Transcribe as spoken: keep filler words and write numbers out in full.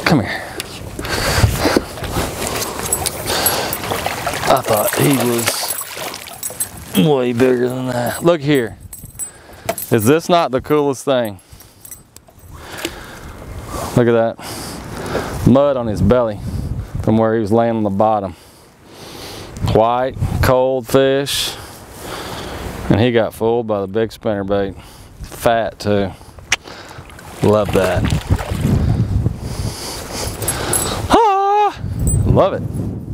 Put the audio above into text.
Come here. I thought he was way bigger than that. Look here. Is this not the coolest thing? Look at that. Mud on his belly from where he was laying on the bottom. White, cold fish. And he got fooled by the big spinnerbait. Fat too. Love that. Ah! Love it.